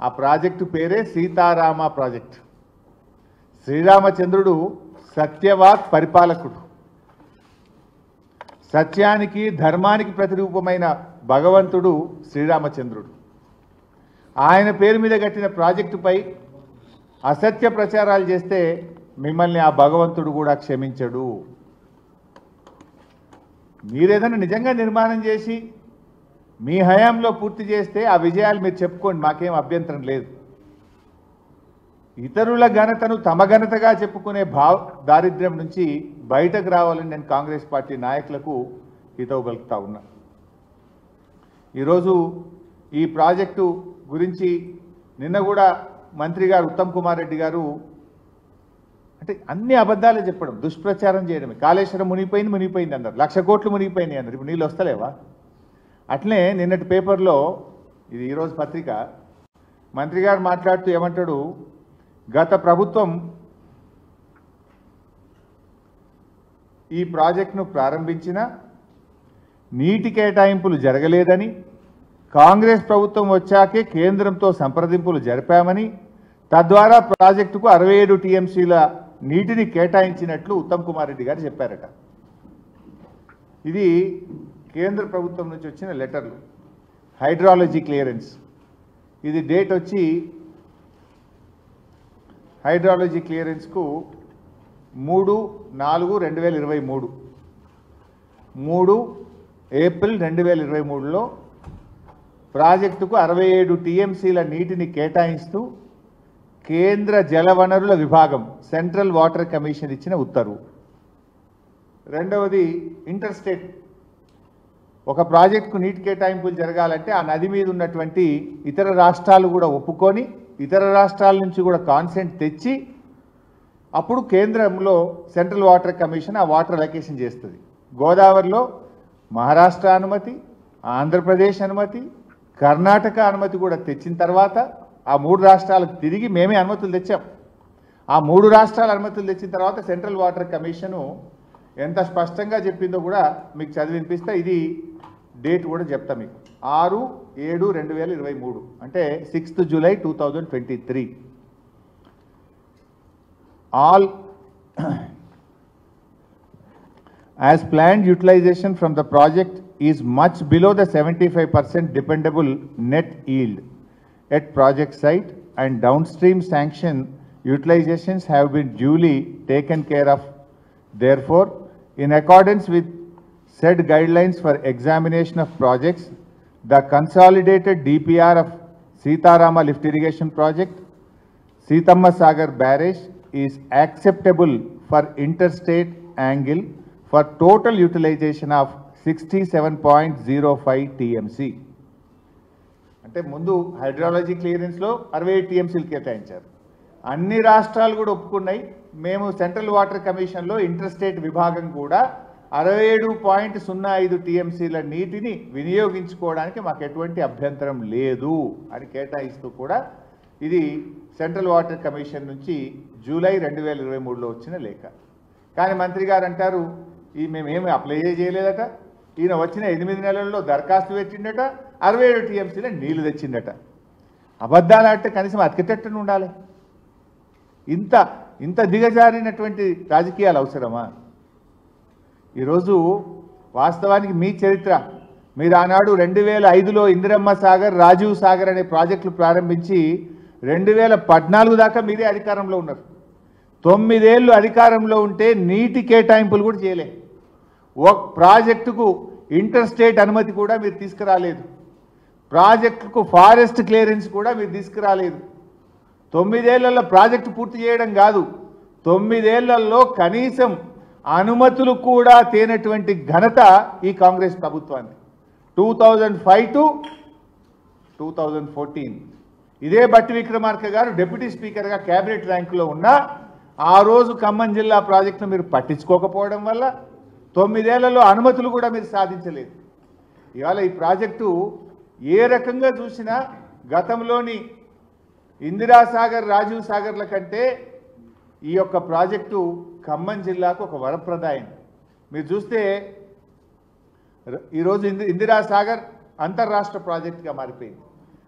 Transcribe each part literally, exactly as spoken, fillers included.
ఆ ప్రాజెక్టు పేరే సీతారామ ప్రాజెక్ట్. శ్రీరామచంద్రుడు సత్యవాక్ పరిపాలకుడు, సత్యానికి ధర్మానికి ప్రతిరూపమైన భగవంతుడు శ్రీరామచంద్రుడు. ఆయన పేరు మీద కట్టిన ప్రాజెక్టుపై అసత్య ప్రచారాలు చేస్తే మిమ్మల్ని ఆ భగవంతుడు కూడా క్షమించడు. మీరేదైనా నిజంగా నిర్మాణం చేసి మీ హయాంలో పూర్తి చేస్తే ఆ విజయాలు మీరు చెప్పుకోండి, మాకేం అభ్యంతరం లేదు. ఇతరుల ఘనతను తమ ఘనతగా చెప్పుకునే భావ దారిద్ర్యం నుంచి బయటకు రావాలని నేను కాంగ్రెస్ పార్టీ నాయకులకు హితవు పలుకుతా ఉన్నా. ఈరోజు ఈ ప్రాజెక్టు గురించి నిన్న కూడా మంత్రి గారు ఉత్తమ్ కుమార్ రెడ్డి గారు అంటే అన్ని అబద్ధాలే చెప్పడం, దుష్ప్రచారం చేయడమే. కాళేశ్వరం మునిగిపోయింది మునిగిపోయింది అన్నారు, లక్ష కోట్లు మునిగిపోయినాయి అన్నారు. ఇప్పుడు నీళ్ళు వస్తలేవా? అట్లే నిన్నటి పేపర్లో, ఇది ఈరోజు పత్రిక, మంత్రి గారు మాట్లాడుతూ ఏమంటాడు, గత ప్రభుత్వం ఈ ప్రాజెక్టును ప్రారంభించిన నీటి కేటాయింపులు జరగలేదని, కాంగ్రెస్ ప్రభుత్వం వచ్చాకే కేంద్రంతో సంప్రదింపులు జరిపామని, తద్వారా ప్రాజెక్టుకు అరవై ఏడు టీఎంసీల నీటిని కేటాయించినట్లు ఉత్తమ్ కుమార్ రెడ్డి గారు చెప్పారట. ఇది కేంద్ర ప్రభుత్వం నుంచి వచ్చిన లెటర్లు, హైడ్రాలజీ క్లియరెన్స్. ఇది డేట్ వచ్చి హైడ్రాలజీ క్లియరెన్స్కు మూడు నాలుగు రెండు వేల ఇరవై మూడు మూడు ఏప్రిల్ రెండు వేల ఇరవై మూడులో ప్రాజెక్టుకు అరవై ఏడు టీఎంసీల నీటిని కేటాయిస్తూ కేంద్ర జలవనరుల విభాగం సెంట్రల్ వాటర్ కమిషన్ ఇచ్చిన ఉత్తర్వు. రెండవది ఇంటర్ స్టేట్, ఒక ప్రాజెక్టుకు నీటి కేటాయింపులు జరగాలంటే ఆ నది మీద ఉన్నటువంటి ఇతర రాష్ట్రాలు కూడా ఒప్పుకొని ఇతర రాష్ట్రాల నుంచి కూడా కాన్సెంట్ తెచ్చి అప్పుడు కేంద్రంలో సెంట్రల్ వాటర్ కమిషన్ ఆ వాటర్ అలొకేషన్ చేస్తుంది. గోదావరిలో మహారాష్ట్ర అనుమతి, ఆంధ్రప్రదేశ్ అనుమతి, కర్ణాటక అనుమతి కూడా తెచ్చిన తర్వాత ఆ మూడు రాష్ట్రాలకు తిరిగి మేమే అనుమతులు తెచ్చాం. ఆ మూడు రాష్ట్రాల అనుమతులు తెచ్చిన తర్వాత సెంట్రల్ వాటర్ కమిషను ఎంత స్పష్టంగా చెప్పిందో కూడా మీకు చదివి వినిపిస్తా. ఇది డేట్ కూడా చెప్తా మీకు. ఆరు ఏడు రెండు వేల ఇరవై మూడు అంటే sixth July two thousand twenty three all as planned utilization from the project is much below the seventy-five percent dependable net yield at project site, and downstream sanction utilizations have been duly taken care of. Therefore, in accordance with said guidelines for examination of projects, the consolidated D P R of Sitarama lift irrigation project, Sitamma Sagar barrage is acceptable for interstate angle for total utilization of sixty-seven point zero five T M C. అంటే ముందు hydrology క్లియరెన్స్లో అరవై ఏడు టీఎంసీలు కేటాయించారు. అన్ని రాష్ట్రాలు కూడా ఒప్పుకున్నాయి. మేము సెంట్రల్ వాటర్ కమిషన్లో ఇంటర్ స్టేట్ విభాగం కూడా అరవై ఏడు పాయింట్ సున్నా ఐదు టీఎంసీల నీటిని వినియోగించుకోవడానికి మాకు ఎటువంటి అభ్యంతరం లేదు అని కేటాయిస్తూ కూడా ఇది సెంట్రల్ వాటర్ కమిషన్ నుంచి జూలై రెండు వేల ఇరవై మూడులో వచ్చిన లేఖ. కానీ మంత్రి గారు అంటారు ఈ మేమేమి అప్లై చేయలేదట, ఈయన వచ్చిన ఎనిమిది నెలల్లో దరఖాస్తు పెట్టిండట, అరవై ఏడు టీఎంసీల నీళ్లు తెచ్చిండట. అబద్ధాలు అంటే కనీసం అతికెట్టను ఉండాలి. ఇంత ఇంత దిగజారినటువంటి రాజకీయాలు అవసరమా? ఈరోజు వాస్తవానికి మీ చరిత్ర, మీరు ఆనాడు రెండు వేల ఐదులో ఇందిరమ్మ సాగర్, రాజీవ్ సాగర్ అనే ప్రాజెక్టులు ప్రారంభించి రెండు వేల పద్నాలుగు దాకా మీరే అధికారంలో ఉన్నారు. తొమ్మిదేళ్ళు అధికారంలో ఉంటే నీటి కేటాయింపులు కూడా చేయలే. ఒక ప్రాజెక్టుకు ఇంటర్ స్టేట్ అనుమతి కూడా మీరు తీసుకురాలేదు. ప్రాజెక్టుకు ఫారెస్ట్ క్లియరెన్స్ కూడా మీరు తీసుకురాలేదు. తొమ్మిదేళ్లలో ప్రాజెక్టు పూర్తి చేయడం కాదు, తొమ్మిదేళ్లలో కనీసం అనుమతులు కూడా తేనటువంటి ఘనత ఈ కాంగ్రెస్ ప్రభుత్వాన్ని. Two thousand five to two thousand fourteen ఇదే బట్టి విక్రమార్క గారు డిప్యూటీ స్పీకర్గా క్యాబినెట్ ర్యాంకులో ఉన్నా ఆ రోజు ఖమ్మం జిల్లా ప్రాజెక్టును మీరు పట్టించుకోకపోవడం వల్ల తొమ్మిదేళ్లలో అనుమతులు కూడా మీరు సాధించలేదు. ఇవాళ ఈ ప్రాజెక్టు ఏ రకంగా చూసినా గతంలోని ఇందిరాసాగర్, రాజీవ్ సాగర్ల కంటే ఈ యొక్క ప్రాజెక్టు ఖమ్మం జిల్లాకు ఒక వరప్రదాయం. మీరు చూస్తే ఈరోజు ఇందిరాసాగర్ అంతర్రాష్ట్ర ప్రాజెక్టుగా మారిపోయింది.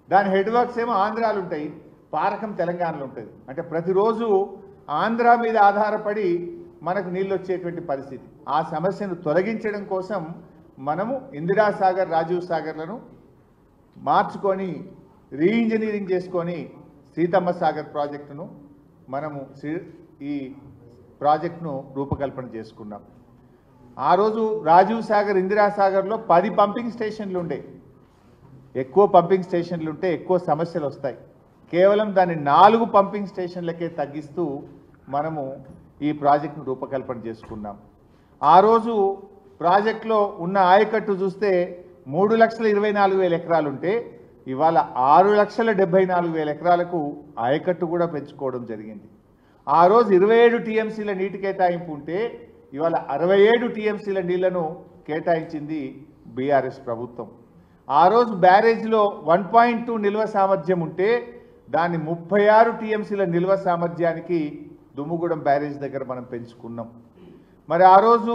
దాని హెడ్ వర్క్స్ ఏమో ఆంధ్రాలు ఉంటాయి, పారకం తెలంగాణలో ఉంటుంది. అంటే ప్రతిరోజు ఆంధ్ర మీద ఆధారపడి మనకు నీళ్ళు వచ్చేటువంటి పరిస్థితి. ఆ సమస్యను తొలగించడం కోసం మనము ఇందిరాసాగర్, రాజీవ్ సాగర్లను మార్చుకొని రీఇంజనీరింగ్ చేసుకొని సీతమ్మ సాగర్ ప్రాజెక్టును మనము ఈ ప్రాజెక్టును రూపకల్పన చేసుకున్నాం. ఆ రోజు రాజీవ్ సాగర్, ఇందిరాసాగర్లో పది పంపింగ్ స్టేషన్లు ఉండే. ఎక్కువ పంపింగ్ స్టేషన్లు ఉంటే ఎక్కువ సమస్యలు వస్తాయి. కేవలం దాన్ని నాలుగు పంపింగ్ స్టేషన్లకే తగ్గిస్తూ మనము ఈ ప్రాజెక్టును రూపకల్పన చేసుకున్నాం. ఆ రోజు ప్రాజెక్టులో ఉన్న ఆయకట్టు చూస్తే మూడు లక్షల ఇరవై నాలుగు వేల ఎకరాలు ఉంటే ఇవాళ ఆరు లక్షల డెబ్బై నాలుగు వేల ఎకరాలకు ఆయకట్టు కూడా పెంచుకోవడం జరిగింది. ఆ రోజు ఇరవై ఏడు టీఎంసీల నీటి కేటాయింపు ఉంటే ఇవాళ అరవై ఏడు టీఎంసీల నీళ్లను కేటాయించింది బీఆర్ఎస్ ప్రభుత్వం. ఆ రోజు బ్యారేజ్లో వన్ పాయింట్ టూ నిల్వ సామర్థ్యం ఉంటే దాన్ని ముప్పై ఆరు టీఎంసీల నిల్వ సామర్థ్యానికి దుమ్ముగూడెం బ్యారేజ్ దగ్గర మనం పెంచుకున్నాం. మరి ఆ రోజు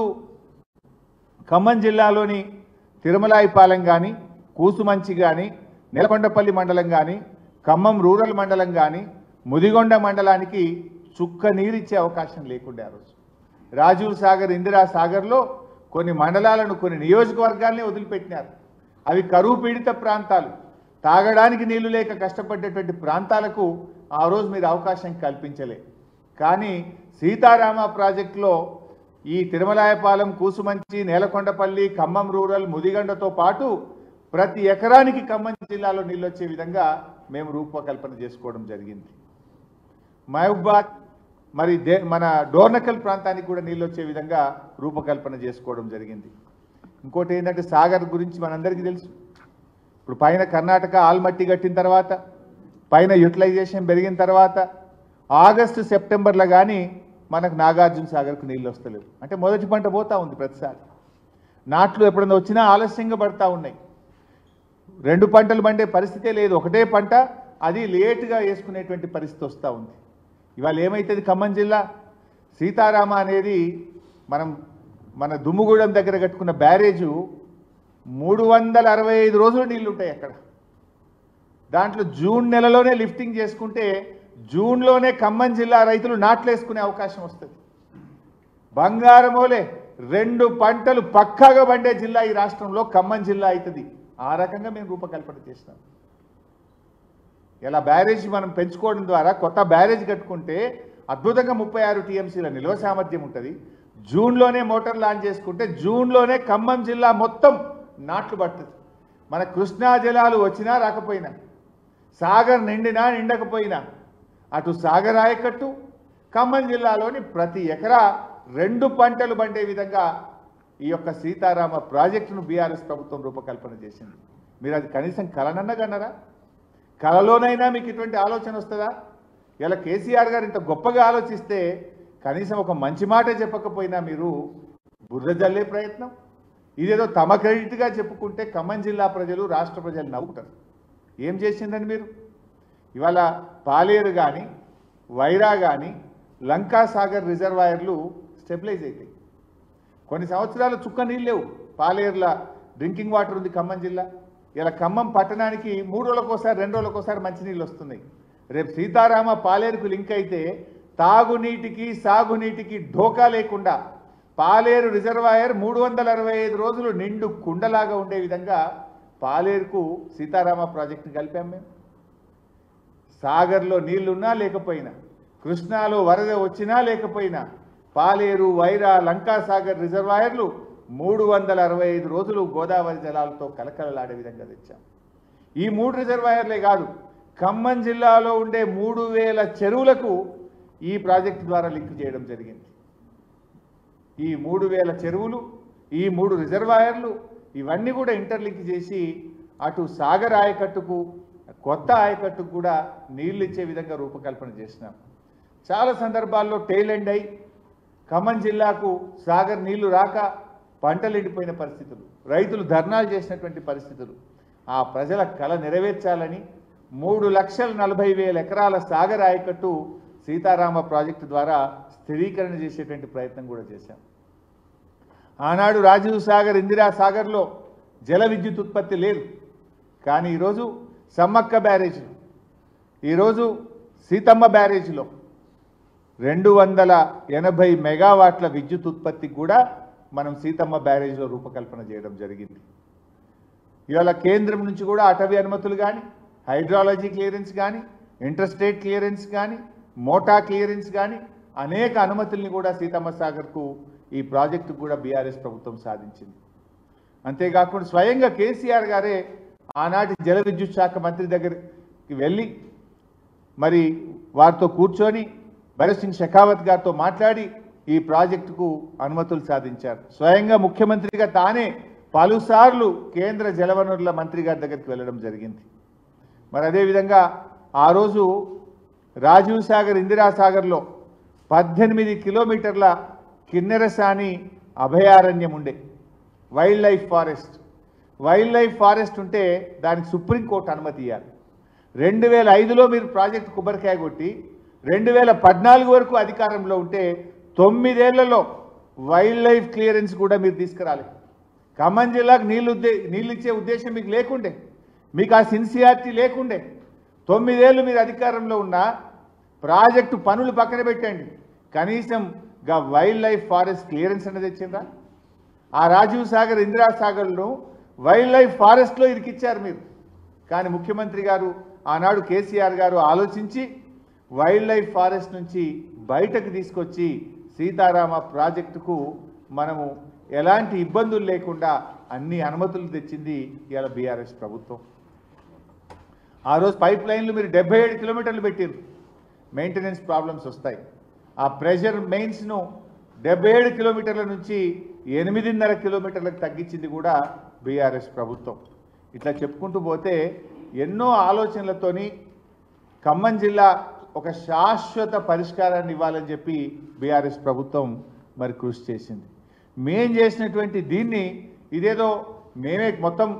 ఖమ్మం జిల్లాలోని తిరుమలాయిపాలెం కానీ, కూసుమంచి కానీ, నెలకొండపల్లి మండలం కానీ, ఖమ్మం రూరల్ మండలం కానీ, ముదిగొండ మండలానికి చుక్క నీరిచ్చే అవకాశం లేకుండే. ఆ రోజు రాజీవ్ సాగర్, ఇందిరా సాగర్లో కొన్ని మండలాలను, కొన్ని నియోజకవర్గాల్ని వదిలిపెట్టినారు. అవి కరువు పీడిత ప్రాంతాలు, తాగడానికి నీళ్లు లేక కష్టపడేటువంటి ప్రాంతాలకు ఆ రోజు మీరు అవకాశం కల్పించలే. కానీ సీతారామ ప్రాజెక్టులో ఈ తిరుమలాయపాలెం, కూసుమంచి, నేలకొండపల్లి, ఖమ్మం రూరల్, ముదిగండతో పాటు ప్రతి ఎకరానికి ఖమ్మం జిల్లాలో నీళ్ళు వచ్చే విధంగా మేము రూపకల్పన చేసుకోవడం జరిగింది. మహబూబాద్ మరి దే మన డోర్నకల్ ప్రాంతానికి కూడా నీళ్ళు వచ్చే విధంగా రూపకల్పన చేసుకోవడం జరిగింది. ఇంకోటి ఏంటంటే సాగర్ గురించి మనందరికీ తెలుసు. ఇప్పుడు పైన కర్ణాటక ఆల్మట్టి కట్టిన తర్వాత, పైన యూటిలైజేషన్ పెరిగిన తర్వాత ఆగస్టు సెప్టెంబర్లో కానీ మనకు నాగార్జున సాగర్కు నీళ్ళు వస్తలేవు. అంటే మొదటి పంట పోతూ ఉంది. ప్రతిసారి నాట్లు ఎప్పుడన్నా వచ్చినా ఆలస్యంగా పడతా ఉన్నాయి. రెండు పంటలు పండే పరిస్థితే లేదు. ఒకటే పంట, అది లేటుగా వేసుకునేటువంటి పరిస్థితి వస్తూ ఉంది. ఇవాళ ఏమైతుంది, ఖమ్మం జిల్లా సీతారామ అనేది మనం మన దుమ్ముగూడెం దగ్గర కట్టుకున్న బ్యారేజు మూడు వందల అరవై ఐదు రోజులు నీళ్ళు ఉంటాయి అక్కడ. దాంట్లో జూన్ నెలలోనే లిఫ్టింగ్ చేసుకుంటే జూన్లోనే ఖమ్మం జిల్లా రైతులు నాట్లేసుకునే అవకాశం వస్తుంది. బంగారమోలే రెండు పంటలు పక్కాగా పండే జిల్లా ఈ రాష్ట్రంలో ఖమ్మం జిల్లా అవుతుంది. ఆ రకంగా మేము రూపకల్పన చేసినాం. ఇలా బ్యారేజ్ మనం పెంచుకోవడం ద్వారా కొత్త బ్యారేజ్ కట్టుకుంటే అద్భుతంగా ముప్పై ఆరు టీఎంసీల నిల్వ సామర్థ్యం ఉంటుంది. జూన్లోనే మోటార్ లాంచ్ చేసుకుంటే జూన్లోనే ఖమ్మం జిల్లా మొత్తం నాట్లు పడుతుంది. మన కృష్ణా జలాలు వచ్చినా రాకపోయినా, సాగర్ నిండినా నిండకపోయినా, అటు సాగర్ ఆయకట్టు, ఖమ్మం జిల్లాలోని ప్రతి ఎకరా రెండు పంటలు పండే విధంగా ఈ యొక్క సీతారామ ప్రాజెక్టును బీఆర్ఎస్ ప్రభుత్వం రూపకల్పన చేసింది. మీరు అది కనీసం కలనన్నా కన్నారా? కలలోనైనా మీకు ఇటువంటి ఆలోచన వస్తుందా? ఇలా కేసీఆర్ గారు ఇంత గొప్పగా ఆలోచిస్తే కనీసం ఒక మంచి మాట చెప్పకపోయినా మీరు బుర్ర జల్లే ప్రయత్నం, ఇదేదో తమ క్రెడిట్గా చెప్పుకుంటే ఖమ్మం జిల్లా ప్రజలు, రాష్ట్ర ప్రజలు నవ్వుతారు. ఏం చేసిందని మీరు ఇవాళ పాలేరు కానీ, వైరా కానీ, లంకా సాగర్ రిజర్వాయర్లు స్టెబిలైజ్ అవుతాయి. కొన్ని సంవత్సరాలు చుక్క నీళ్ళు లేవు. పాలేరుల డ్రింకింగ్ వాటర్ ఉంది ఖమ్మం జిల్లా. ఇలా ఖమ్మం పట్టణానికి మూడు రోజులకోసారి, రెండు రోజులకోసారి మంచినీళ్ళు వస్తున్నాయి. రేపు సీతారామ పాలేరుకు లింక్ అయితే తాగునీటికి, సాగునీటికి ఢోకా లేకుండా పాలేరు రిజర్వాయర్ మూడు వందల అరవై ఐదు రోజులు నిండు కుండలాగా ఉండే విధంగా పాలేరుకు సీతారామ ప్రాజెక్టును కలిపాం మేము. సాగర్లో నీళ్లున్నా లేకపోయినా, కృష్ణాలో వరద వచ్చినా లేకపోయినా, పాలేరు, వైరా, లంకా సాగర్ రిజర్వాయర్లు మూడు వందల అరవై ఐదు రోజులు గోదావరి జలాలతో కలకలలాడే విధంగా తెచ్చాం. ఈ మూడు రిజర్వాయర్లే కాదు, ఖమ్మం జిల్లాలో ఉండే మూడు వేల చెరువులకు ఈ ప్రాజెక్టు ద్వారా లింక్ చేయడం జరిగింది. ఈ మూడు వేల చెరువులు, ఈ మూడు రిజర్వాయర్లు ఇవన్నీ కూడా ఇంటర్లింక్ చేసి అటు సాగర్ ఆయకట్టుకు, కొత్త ఆయకట్టుకు కూడా నీళ్ళు ఇచ్చే విధంగా రూపకల్పన చేసినాం. చాలా సందర్భాల్లో టెయిల్ ఎండ్ అయి ఖమ్మం జిల్లాకు సాగర్ నీళ్లు రాక పంటలు ఎండిపోయిన పరిస్థితులు, రైతులు ధర్నాలు చేసినటువంటి పరిస్థితులు. ఆ ప్రజల కళ నెరవేర్చాలని మూడు లక్షల నలభై వేల ఎకరాల సాగర్ ఆయకట్టు సీతారామ ప్రాజెక్టు ద్వారా స్థిరీకరణ చేసేటువంటి ప్రయత్నం కూడా చేశాం. ఆనాడు రాజీవ్ సాగర్, ఇందిరా సాగర్లో జల విద్యుత్ ఉత్పత్తి లేదు. కానీ ఈరోజు సమ్మక్క బ్యారేజ్లో, ఈరోజు సీతమ్మ బ్యారేజ్లో రెండు వందల ఎనభై మెగావాట్ల విద్యుత్ ఉత్పత్తికి కూడా మనం సీతమ్మ బ్యారేజ్లో రూపకల్పన చేయడం జరిగింది. ఇవాళ కేంద్రం నుంచి కూడా అటవీ అనుమతులు కానీ, హైడ్రాలజీ క్లియరెన్స్ కానీ, ఇంటర్స్టేట్ క్లియరెన్స్ కానీ, మోటా క్లియరెన్స్ కానీ అనేక అనుమతుల్ని కూడా సీతమ్మ సాగర్కు ఈ ప్రాజెక్టు కూడా బీఆర్ఎస్ ప్రభుత్వం సాధించింది. అంతేకాకుండా స్వయంగా కేసీఆర్ గారే ఆనాటి జల విద్యుత్ శాఖ మంత్రి దగ్గరికి వెళ్ళి మరి వారితో కూర్చొని భరత్ సింగ్ షెకావత్ గారితో మాట్లాడి ఈ ప్రాజెక్టుకు అనుమతులు సాధించారు. స్వయంగా ముఖ్యమంత్రిగా తానే పలుసార్లు కేంద్ర జలవనరుల మంత్రి గారి దగ్గరికి వెళ్ళడం జరిగింది. మరి అదేవిధంగా ఆ రోజు రాజీవ్ సాగర్, ఇందిరాసాగర్లో పద్దెనిమిది కిలోమీటర్ల కిన్నెరసాని అభయారణ్యం ఉండే wild life forest. Wild life forest ఉంటే దానికి సుప్రీంకోర్టు అనుమతి ఇవ్వాలి. రెండు వేల ఐదులో మీరు ప్రాజెక్టు కొబ్బరికాయ కొట్టి రెండు వేల పద్నాలుగు వరకు అధికారంలో ఉంటే తొమ్మిదేళ్లలో వైల్డ్ లైఫ్ క్లియరెన్స్ కూడా మీరు తీసుకురాలి. ఖమ్మం జిల్లాకు నీళ్ళు ఉద్దే నీళ్ళు ఇచ్చే ఉద్దేశం మీకు లేకుండే, మీకు ఆ సిన్సియారిటీ లేకుండే. తొమ్మిదేళ్ళు మీరు అధికారంలో ఉన్న ప్రాజెక్టు పనులు పక్కన పెట్టండి, కనీసం గా వైల్డ్ లైఫ్ ఫారెస్ట్ క్లియరెన్స్ అనేది తెచ్చిందా? ఆ రాజీవ్ సాగర్, ఇందిరాసాగర్ను వైల్డ్ లైఫ్ ఫారెస్ట్లో ఇరికిచ్చారు మీరు. కానీ ముఖ్యమంత్రి గారు ఆనాడు కేసీఆర్ గారు ఆలోచించి వైల్డ్ లైఫ్ ఫారెస్ట్ నుంచి బయటకు తీసుకొచ్చి సీతారామ ప్రాజెక్టుకు మనము ఎలాంటి ఇబ్బందులు లేకుండా అన్ని అనుమతులు తెచ్చింది ఇవాళ బీఆర్ఎస్ ప్రభుత్వం. ఆ రోజు పైప్ లైన్లు మీరు డెబ్బై ఏడు కిలోమీటర్లు పెట్టారు, మెయింటెనెన్స్ ప్రాబ్లమ్స్ వస్తాయి. ఆ ప్రెషర్ మెయిన్స్ను డెబ్బై ఏడు కిలోమీటర్ల నుంచి ఎనిమిదిన్నర కిలోమీటర్లకు తగ్గించింది కూడా బీఆర్ఎస్ ప్రభుత్వం. ఇట్లా చెప్పుకుంటూ పోతే ఎన్నో ఆలోచనలతోని ఖమ్మం జిల్లా ఒక శాశ్వత పరిష్కారాన్ని ఇవ్వాలని చెప్పి బీఆర్ఎస్ ప్రభుత్వం మరి కృషి చేసింది. మేం చేసినటువంటి దీన్ని ఇదేదో మేమే మొత్తం